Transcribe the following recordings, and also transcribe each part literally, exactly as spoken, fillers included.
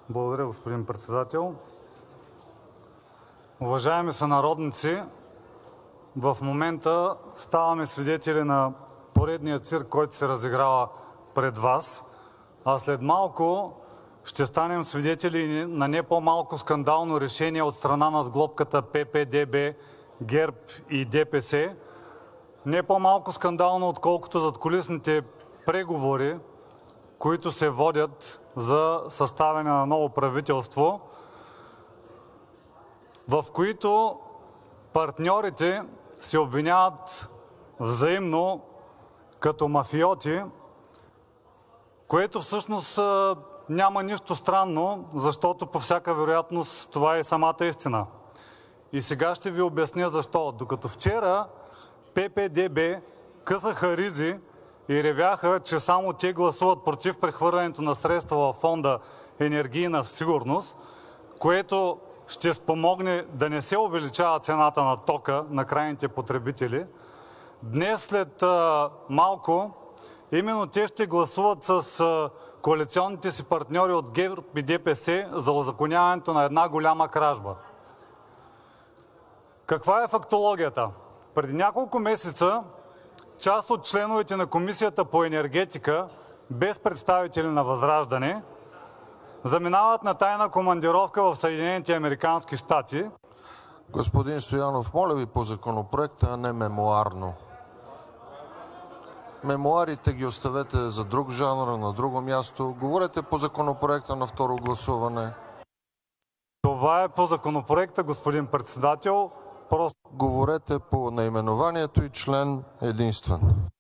Благодаря, господин председател. Уважаеми сънародници, в момента ставаме свидетели на поредния цирк, който се разиграва пред Вас, а след малко ще станем свидетели на не по-малко скандално решение от страна на сглобката Пе Пе Де Бе, ГЕРБ и Де Пе Се. Не по-малко скандално, отколкото задкулисните преговори, които се водят за съставяне на ново правителство, в които партньорите се обвиняват взаимно като мафиоти, което всъщност няма нищо странно, защото по всяка вероятност това е самата истина. И сега ще ви обясня защо. Докато вчера Пе Пе Де Бе късаха ризи и ревяха, че само те гласуват против прехвърлянето на средства във фонда енергийна сигурност, което ще спомогне да не се увеличава цената на тока на крайните потребители, днес след а, малко именно те ще гласуват с а, коалиционните си партньори от ГЕРБ и Де Пе Се за узаконяването на една голяма кражба. Каква е фактологията? Преди няколко месеца част от членовете на Комисията по енергетика, без представители на ВЪЗРАЖДАНЕ, заминават на тайна командировка в Съединените американски щати. Господин Стоянов, моля ви по законопроекта, а не мемоарно. Мемоарите ги оставете за друг жанр, на друго място. Говорете по законопроекта на второ гласуване. Това е по законопроекта, господин председател. Просто... Говорете по наименованието и член единствен.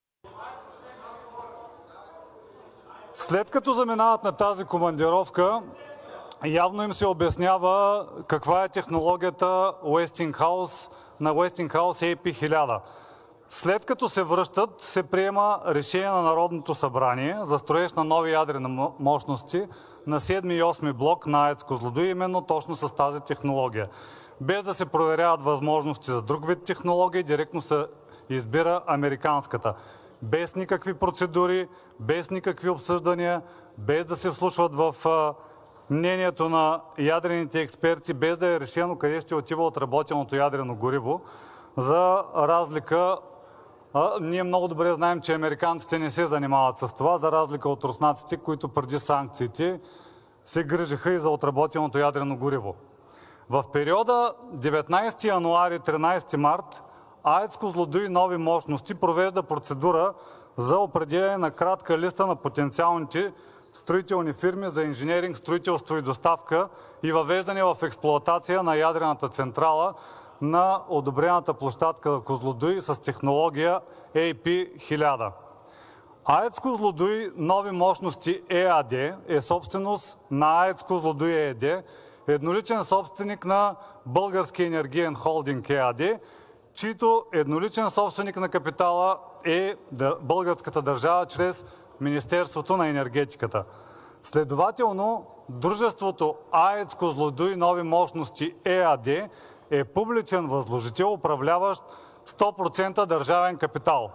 След като заминават на тази командировка, явно им се обяснява каква е технологията Westinghouse на Westinghouse Ей Пи хиляда. След като се връщат, се приема решение на Народното събрание за строеж на нови ядрени мощности на седми и осми блок на АЕЦ Козлодуй, именно точно с тази технология. Без да се проверяват възможности за друг вид технологии, директно се избира американската. Без никакви процедури, без никакви обсъждания, без да се вслушват в мнението на ядрените експерти, без да е решено къде ще отива отработеното ядрено гориво. За разлика, а, ние много добре знаем, че американците не се занимават с това, за разлика от руснаците, които преди санкциите се грижиха и за отработеното ядрено гориво. В периода деветнайсети януари – тринайсети март АЕЦ Козлодуй нови мощности провежда процедура за определяне на кратка листа на потенциалните строителни фирми за инженеринг, строителство и доставка и въвеждане в експлоатация на ядрената централа на одобрената площадка Козлодуй с технология Ей Пи хиляда. АЕЦ Козлодуй нови мощности ЕАД е собственост на АЕЦ Козлодуй ЕАД, едноличен собственик на Българския енергиен холдинг ЕАД, чийто едноличен собственик на капитала е българската държава чрез Министерството на енергетиката. Следователно, дружеството АЕЦ Козлодуй нови мощности ЕАД е публичен възложител, управляващ сто процента държавен капитал.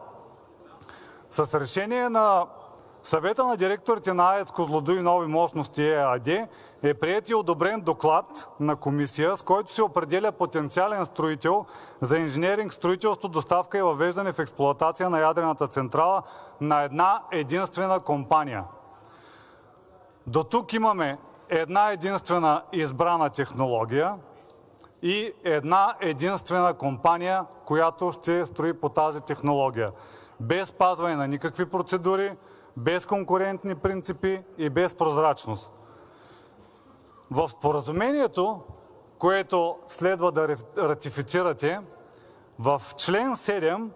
С решение на Съвета на директорите на АЕЦ Козлодуй нови мощности ЕАД е приет и одобрен доклад на комисия, с който се определя потенциален строител за инженеринг, строителство, доставка и въвеждане в експлоатация на ядрената централа на една единствена компания. До тук имаме една единствена избрана технология и една единствена компания, която ще строи по тази технология. Без спазване на никакви процедури, без конкурентни принципи и без прозрачност. В споразумението, което следва да ратифицирате, в член седем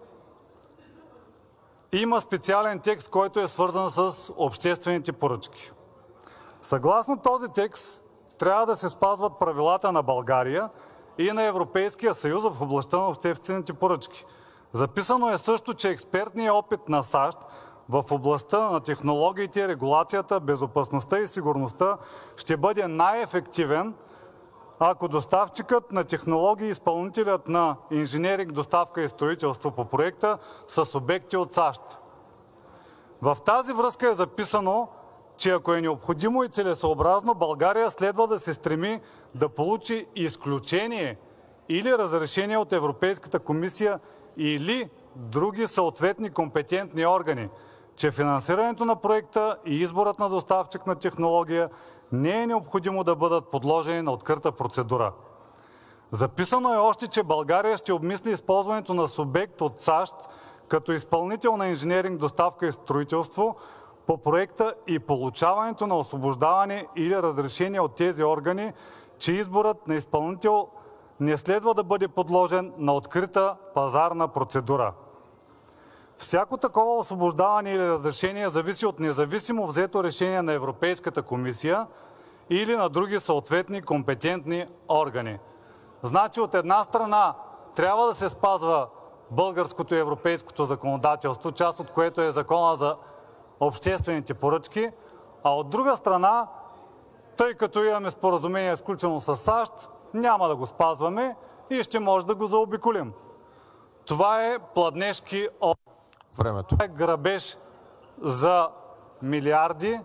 има специален текст, който е свързан с обществените поръчки. Съгласно този текст трябва да се спазват правилата на България и на Европейския съюз в областта на обществените поръчки. Записано е също, че експертният опит на САЩ в областта на технологиите, регулацията, безопасността и сигурността ще бъде най-ефективен, ако доставчикът на технологии и изпълнителят на инженеринг, доставка и строителство по проекта са субекти от САЩ. В тази връзка е записано, че ако е необходимо и целесъобразно, България следва да се стреми да получи изключение или разрешение от Европейската комисия или други съответни компетентни органи, че финансирането на проекта и изборът на доставчик на технология не е необходимо да бъдат подложени на открита процедура. Записано е още, че България ще обмисли използването на субект от САЩ като изпълнител на инженеринг, доставка и строителство по проекта и получаването на освобождаване или разрешение от тези органи, че изборът на изпълнител не следва да бъде подложен на открита пазарна процедура. Всяко такова освобождаване или разрешение зависи от независимо взето решение на Европейската комисия или на други съответни компетентни органи. Значи от една страна трябва да се спазва българското и европейското законодателство, част от което е Закона за обществените поръчки, а от друга страна, тъй като имаме споразумение сключено с САЩ, няма да го спазваме и ще може да го заобиколим. Това е пладнешки опит. Времето. Това е грабеж за милиарди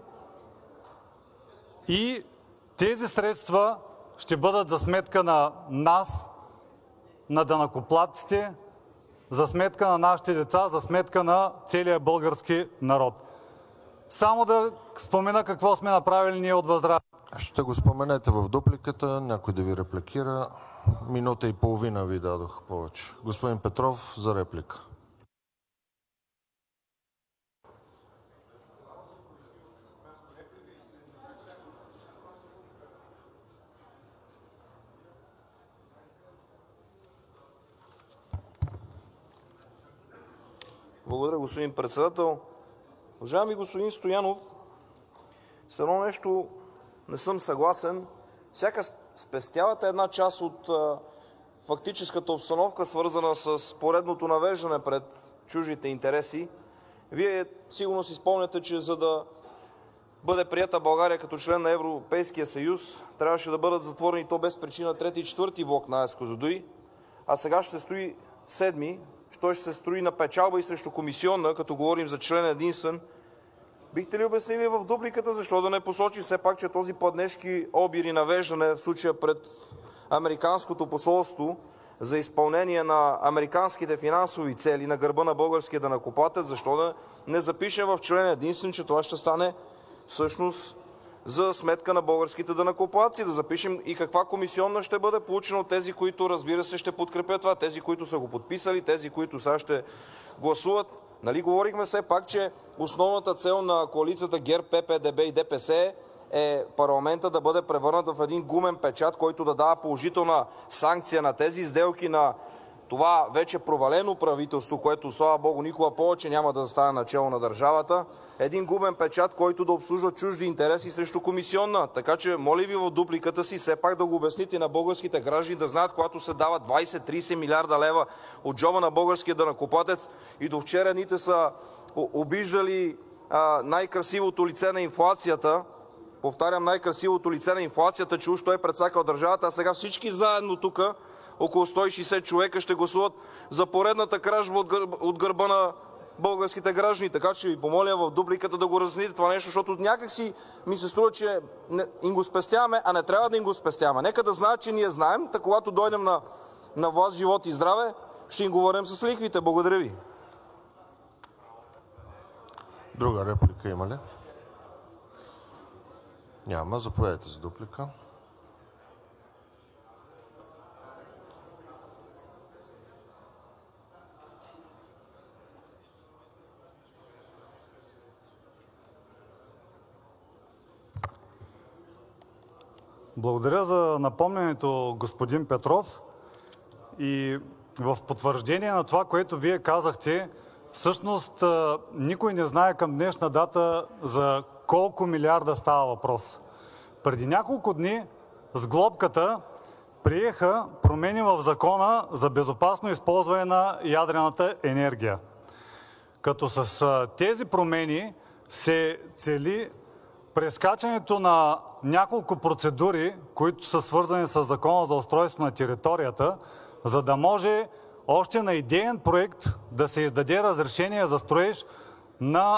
и тези средства ще бъдат за сметка на нас, на данъкоплатците, за сметка на нашите деца, за сметка на целия български народ. Само да спомена какво сме направили ние от ВЪЗРАЖДАНЕ. Ще го споменете в дупликата, някой да ви репликира. Минута и половина ви дадох повече. Господин Петров за реплика. Благодаря, господин председател. Уважаеми господин Стоянов, с едно нещо не съм съгласен. Сякаш спестявате една част от а, фактическата обстановка, свързана с поредното навеждане пред чуждите интереси. Вие сигурно си спомняте, че за да бъде приета България като член на Европейския съюз, трябваше да бъдат затворени то без причина трети и четвърти блок на АЕЦ „Козлодуй“, а сега ще се строи седми. Той ще се строи на печалба и срещу комисионна, като говорим за член единствен. Бихте ли обяснили в дупликата защо да не посочи все пак, че този пладнешки обир и навеждане в случая пред Американското посолство за изпълнение на американските финансови цели на гърба на българския данъкоплатец, защо да не запишем в член единствен, че това ще стане всъщност за сметка на българските данъкоплатци, да запишем и каква комисионна ще бъде получена от тези, които, разбира се, ще подкрепят това, тези, които са го подписали, тези, които сега ще гласуват. Нали говорихме все пак, че основната цел на коалицията ГЕРБ, ПП-ДБ и ДПС е парламента да бъде превърнат в един гумен печат, който да дава положителна санкция на тези сделки на това вече провалено правителство, което, слава богу, никога повече няма да стане начело на държавата. Един гумен печат, който да обслужва чужди интереси срещу комисионна. Така че, моля ви в дупликата си все пак да го обясните на българските граждани, да знаят, когато се дават двайсет-трийсет милиарда лева от джоба на българския данъкоплатец и до вчера едните са обиждали а, най-красивото лице на инфлацията, повтарям, най-красивото лице на инфлацията, че уж той е прецакал държавата, а сега всички заедно тук, около сто и шейсет човека, ще гласуват за поредната кражба от гърба, от гърба на българските граждани. Така че ви помоля в дупликата да го разясните това нещо, защото някак си ми се струва, че не, им го спестяваме, а не трябва да им го спестяваме. Нека да знаят, че ние знаем, така когато дойдем на, на власт, живот и здраве, ще им говорим с лихвите. Благодаря ви. Друга реплика има ли? Няма. Заповядайте за дуплика. Благодаря за напомнянето, господин Петров. И в потвърждение на това, което Вие казахте, всъщност никой не знае към днешна дата за колко милиарда става въпрос. Преди няколко дни с глобката приеха промени в Закона за безопасно използване на ядрената енергия. Като с тези промени се цели прескачането на няколко процедури, които са свързани с Закона за устройство на територията, за да може още на идеен проект да се издаде разрешение за строеж на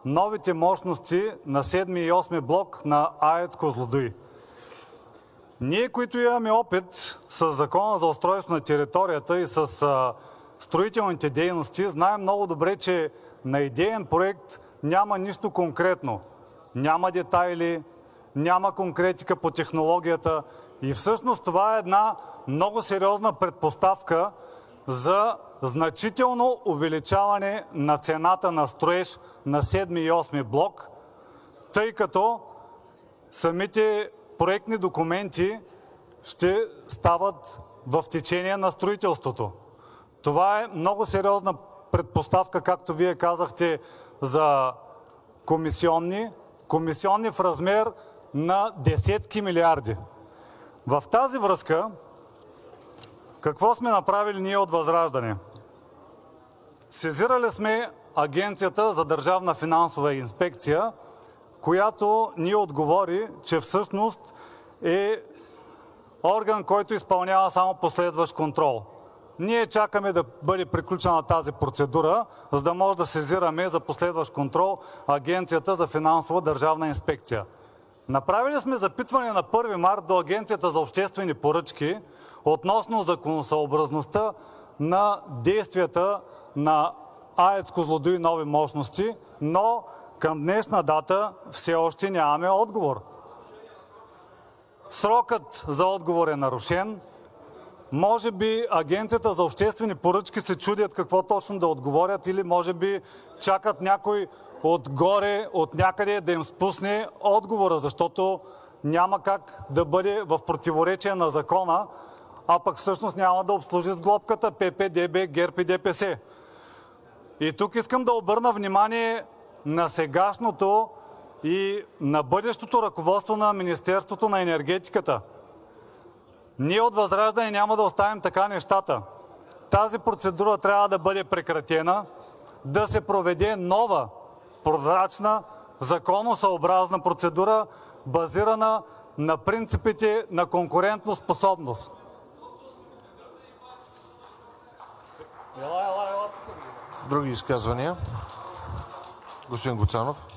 новите мощности на седми и осми блок на АЕЦ „Козлодуй“. Ние, които имаме опит с Закона за устройство на територията и с а, строителните дейности, знаем много добре, че на идеен проект няма нищо конкретно. Няма детайли, няма конкретика по технологията и всъщност това е една много сериозна предпоставка за значително увеличаване на цената на строеж на седми и осми блок, тъй като самите проектни документи ще стават в течение на строителството. Това е много сериозна предпоставка, както вие казахте, за комисионни, комисионни в размер на десетки милиарди. В тази връзка, какво сме направили ние от ВЪЗРАЖДАНЕ? Сезирали сме Агенцията за държавна финансова инспекция, която ни отговори, че всъщност е орган, който изпълнява само последващ контрол. Ние чакаме да бъде приключена тази процедура, за да може да сезираме за последващ контрол Агенцията за финансова държавна инспекция. Направили сме запитване на първи март до Агенцията за обществени поръчки относно законосъобразността на действията на АЕЦ „Козлодуй“ нови мощности, но към днешна дата все още нямаме отговор. Срокът за отговор е нарушен. Може би Агенцията за обществени поръчки се чудят какво точно да отговорят или може би чакат някой отгоре, от някъде да им спусне отговора, защото няма как да бъде в противоречие на закона, а пък всъщност няма да обслужи с глобката ПП, ДБ, ГЕРБ и ДПС. И тук искам да обърна внимание на сегашното и на бъдещото ръководство на Министерството на енергетиката. Ние от ВЪЗРАЖДАНЕ няма да оставим така нещата. Тази процедура трябва да бъде прекратена, да се проведе нова, прозрачна, законосъобразна процедура, базирана на принципите на конкурентоспособност. Други изказвания? Господин Гуцанов.